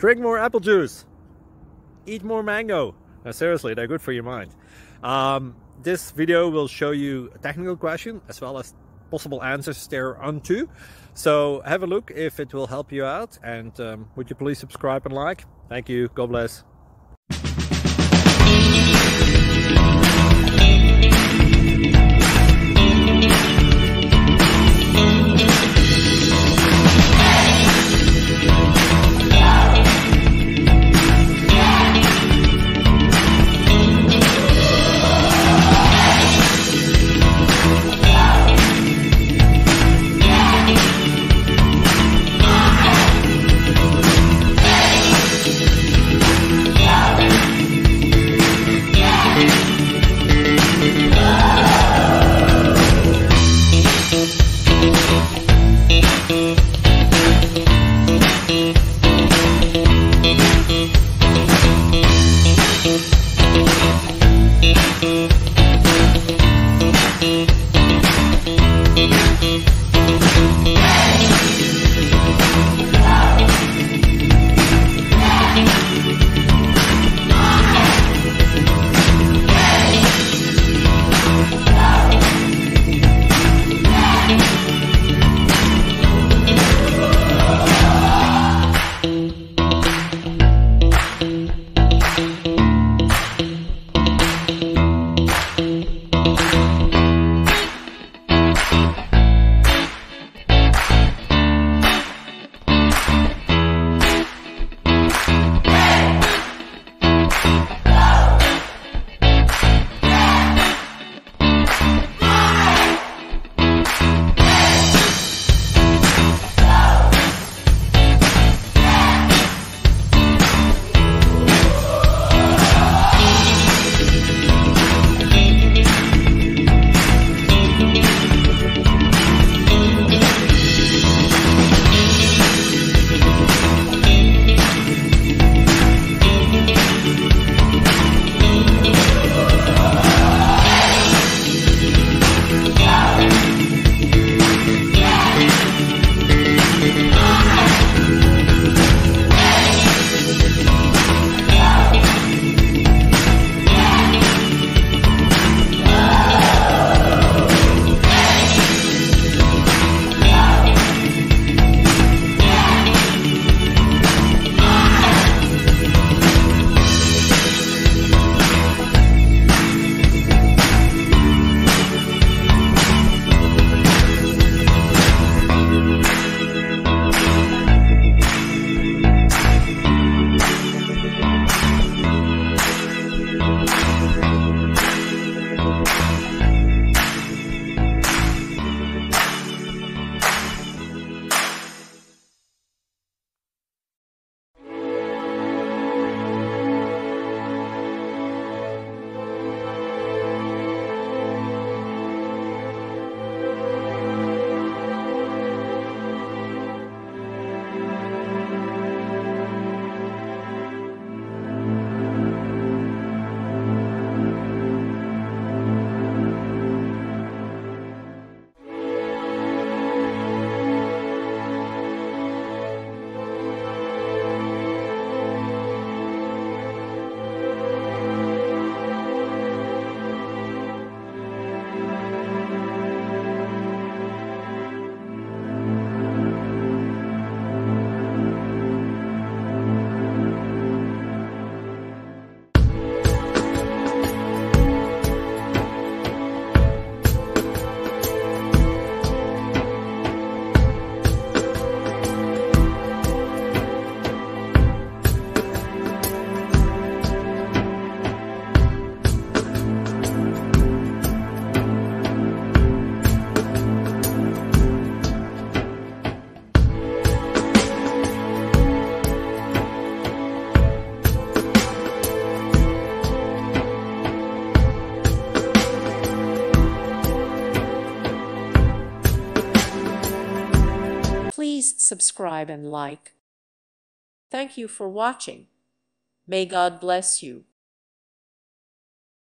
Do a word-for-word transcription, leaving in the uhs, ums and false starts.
Drink more apple juice. Eat more mango. Now, seriously, they're good for your mind. Um, this video will show you a technical question as well as possible answers thereunto. So have a look if it will help you out, and um, would you please subscribe and like? Thank you. God bless. Please subscribe and like. Thank you for watching. May God bless you.